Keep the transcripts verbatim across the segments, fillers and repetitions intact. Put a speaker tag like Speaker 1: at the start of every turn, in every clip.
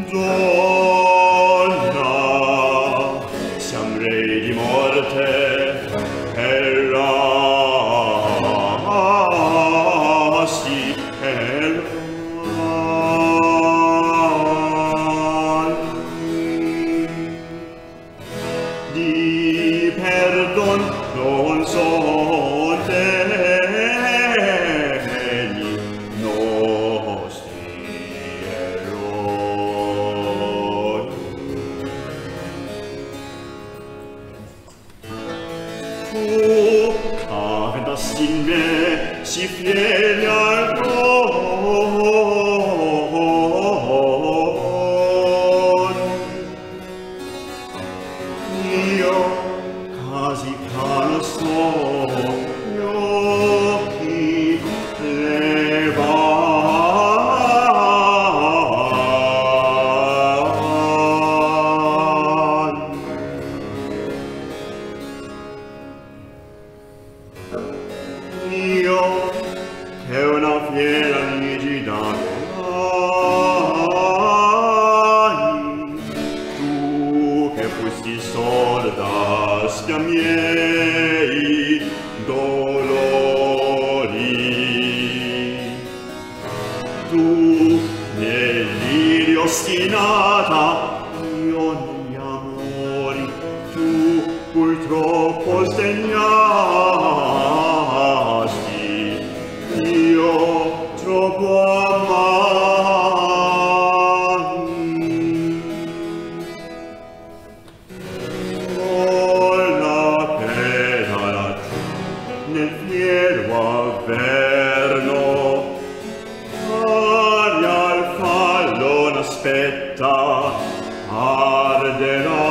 Speaker 1: Donna, siam rei di morte, errasti, errasti. Di perdon non son degni nostri eroi. Tu aventasti in me si fieli al tron. Io quasi cano sto, gli occhi levan. Io che una fiera rigida tu che fusti solda spia miei dolori, tu nell'iri ostinata, io negli amori, tu purtroppo sdegnasti, io troppo amai. Nel fiero avverno, aria al fallo n'aspetta, arderà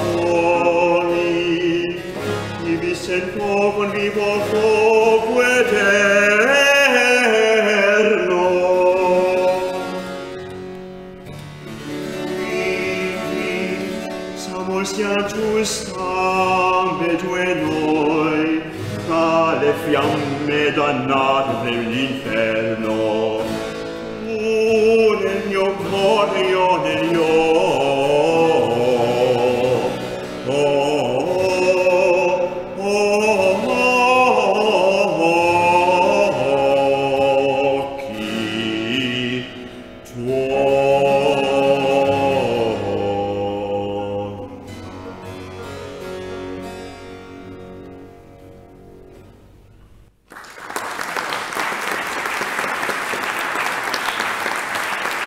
Speaker 1: poi, ivi sento con vivo fuoco eterno. Quindi, s'amor sia giusta, vedo e noi, tra le fiamme dannate dell'inferno. Tu nel mio cuore, io negli occhi,